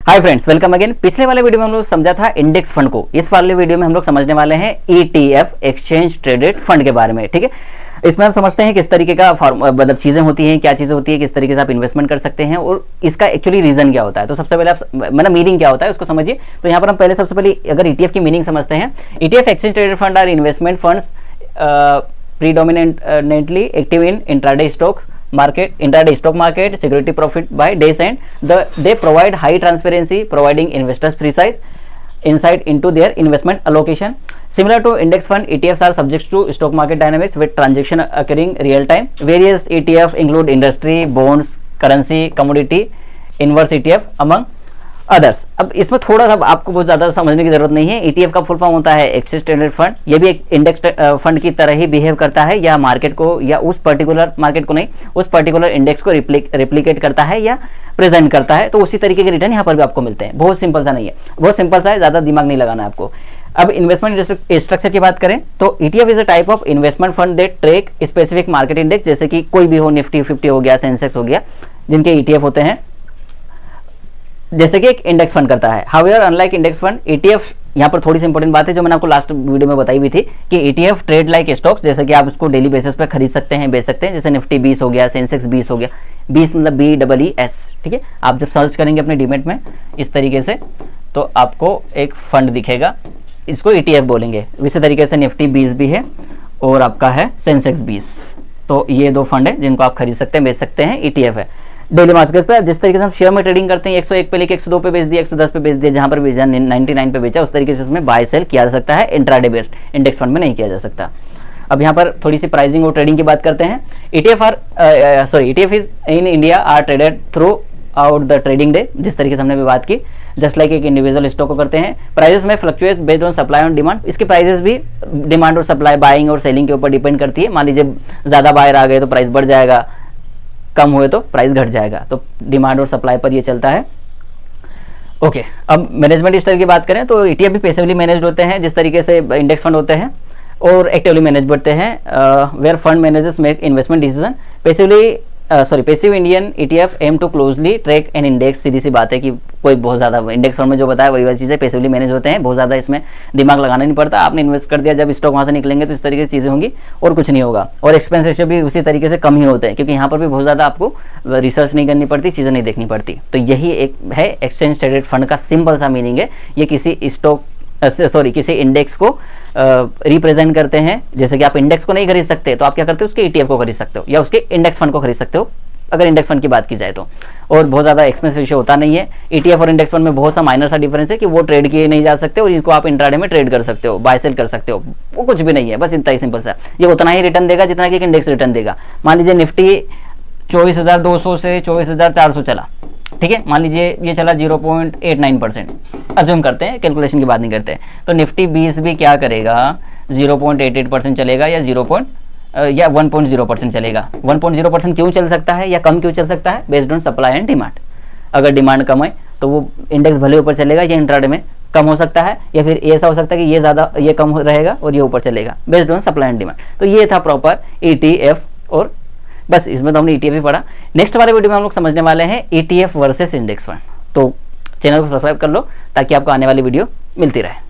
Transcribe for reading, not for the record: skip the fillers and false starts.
Hi friends, welcome again. पिछले वाले video में हम लोग समझा था इंडेक्स फंड को। इस वाले वीडियो में हम लोग समझने वाले हैं ETF एक्सचेंज ट्रेडेड फंड के बारे में। ठीक है, इसमें हम समझते हैं किस तरीके का मतलब चीजें होती हैं, क्या चीजें होती है, किस तरीके से आप इन्वेस्टमेंट कर सकते हैं और इसका एक्चुअली रीजन क्या होता है। तो सबसे पहले आप मतलब मीनिंग क्या होता है उसको समझिए। तो यहाँ पर हम पहले सबसे पहले अगर ETF की मीनिंग समझते हैं। ETF exchange traded fund are investment funds predominantly active in intraday stock market, security profit by days, and they provide high transparency, providing investors precise insight into their investment allocation. Similar to index fund, ETFs are subject to stock market dynamics with transaction occurring real time. Various ETF include industry, bonds, currency, commodity, inverse ETF among others. अब इसमें थोड़ा सा आपको बहुत ज़्यादा समझने की जरूरत नहीं है। ETF का फुल फॉर्म होता है एक्सचेंज ट्रेडेड फंड। ये भी एक इंडेक्स फंड की तरह ही बिहेव करता है, या मार्केट को, या उस पर्टिकुलर मार्केट को नहीं, उस पर्टिकुलर इंडेक्स को रिप्लिकेट करता है या प्रेजेंट करता है। तो उसी तरीके के रिटर्न यहाँ पर भी आपको मिलते हैं। बहुत सिंपल सा नहीं है, बहुत सिंपल सा है, ज़्यादा दिमाग नहीं लगाना है आपको। अब इन्वेस्टमेंट स्ट्रक्चर की बात करें तो ETF is a type of investment fund that track specific market index, जैसे कि कोई भी हो, निफ्टी 50 हो गया, सेंसेक्स हो गया, जिनके ETF होते हैं, जैसे कि एक इंडेक्स फंड करता है। However unlike index fund, ETF, यहाँ पर थोड़ी सी इंपॉर्टेंट बात है जो मैंने आपको लास्ट वीडियो में बताई भी थी कि ETF ट्रेड लाइक स्टॉक्स, जैसे कि आप इसको डेली बेसिस पे खरीद सकते हैं, बेच सकते हैं। जैसे निफ्टी 20 हो गया, सेंसेक्स 20 हो गया, 20 मतलब BEES। ठीक है, आप जब सर्च करेंगे अपने डीमेट में इस तरीके से तो आपको एक फंड दिखेगा, इसको ETF बोलेंगे। इसी तरीके से निफ्टी 20 भी है और आपका है सेंसेक्स 20। तो ये दो फंड है जिनको आप खरीद सकते हैं, बेच सकते हैं, ETF है। डेली मार्केट पे जिस तरीके से हम शेयर में ट्रेडिंग करते हैं, 101 पे लेके 102 पे बेच दिया, 110 पे बेच दिया, जहां पर बेचा 99 पे बेचा, उस तरीके से इसमें बाय सेल किया जा सकता है। इंट्राडे बेस्ड इंडेक्स फंड में नहीं किया जा सकता। अब यहाँ पर थोड़ी सी प्राइसिंग और ट्रेडिंग की बात करते हैं। ETF is in India are traded throughout the trading day, जिस तरीके से हमने भी बात की, जस्ट लाइक एक इंडिविजुअल स्टॉक को करते हैं। प्राइसेस में fluctuate based on supply on demand. इसके प्राइसेस भी डिमांड और सप्लाई, बाइंग और सेलिंग के ऊपर डिपेंड करती है। मान लीजिए ज़्यादा बायर आ गए तो प्राइस बढ़ जाएगा, कम हुए तो प्राइस घट जाएगा। तो डिमांड और सप्लाई पर ये चलता है। ओके, अब मैनेजमेंट स्टाइल की बात करें तो ETF भी पैसिवली मैनेज्ड होते हैं, जिस तरीके से इंडेक्स फंड होते हैं, और एक्टिवली मैनेज होते हैं, where fund managers make investment decision. Passive Indian ETF aim to closely track an index. सीधी सी बात है कि कोई बहुत ज़्यादा इंडेक्स फंड में जो बताया वही वाली चीज़ें पैसिवली मैनेज होते हैं। बहुत ज़्यादा इसमें दिमाग लगाना नहीं पड़ता, आपने इन्वेस्ट कर दिया, जब स्टॉक वहाँ से निकलेंगे तो इस तरीके से चीज़ें होंगी और कुछ नहीं होगा। और एक्सपेंस रेशियो भी उसी तरीके से कम ही होते हैं, क्योंकि यहाँ पर भी बहुत ज़्यादा आपको रिसर्च नहीं करनी पड़ती, चीज़ें नहीं देखनी पड़ती। तो यही एक है एक्सचेंज ट्रेडेड फंड का सिंपल सा मीनिंग है। ये किसी इंडेक्स को रिप्रेजेंट करते हैं। जैसे कि आप इंडेक्स को नहीं खरीद सकते तो आप क्या करते हो, उसके ETF को खरीद सकते हो या उसके इंडेक्स फंड को खरीद सकते हो, अगर इंडेक्स फंड की बात की जाए तो। और बहुत ज़्यादा एक्सपेंस रेशियो होता नहीं है। ETF और इंडेक्स फंड में बहुत सा माइनर सा डिफरेंस है कि वो ट्रेड किए नहीं जा सकते और इनको आप इंट्राडे में ट्रेड कर सकते हो, बाय सेल कर सकते हो, वो कुछ भी नहीं है, बस इतना ही सिंपल सा। ये उतना ही रिटर्न देगा जितना कि एक इंडेक्स रिटर्न देगा। मान लीजिए निफ्टी 24,200 से 24,400 चला, ठीक है, मान लीजिए ये चला 0.89%, अज्यूम करते हैं, कैलकुलेशन की बात नहीं करते। तो निफ्टी 20 भी क्या करेगा, 0.88% चलेगा या 1.0% चलेगा। 1.0% क्यों चल सकता है या कम क्यों चल सकता है, based on supply and demand. अगर डिमांड कम है तो वो इंडेक्स भले ऊपर चलेगा, या इंट्राडे में कम हो सकता है, या फिर ऐसा हो सकता है कि ये ज़्यादा, ये कम रहेगा और ये ऊपर चलेगा, based on supply and demand. तो ये था प्रॉपर ETF, और बस इसमें तो हमने ETF ही पढ़ा। नेक्स्ट वाले वीडियो में हम लोग समझने वाले हैं ETF वर्सेस इंडेक्स फंड। तो चैनल को सब्सक्राइब कर लो ताकि आपको आने वाली वीडियो मिलती रहे।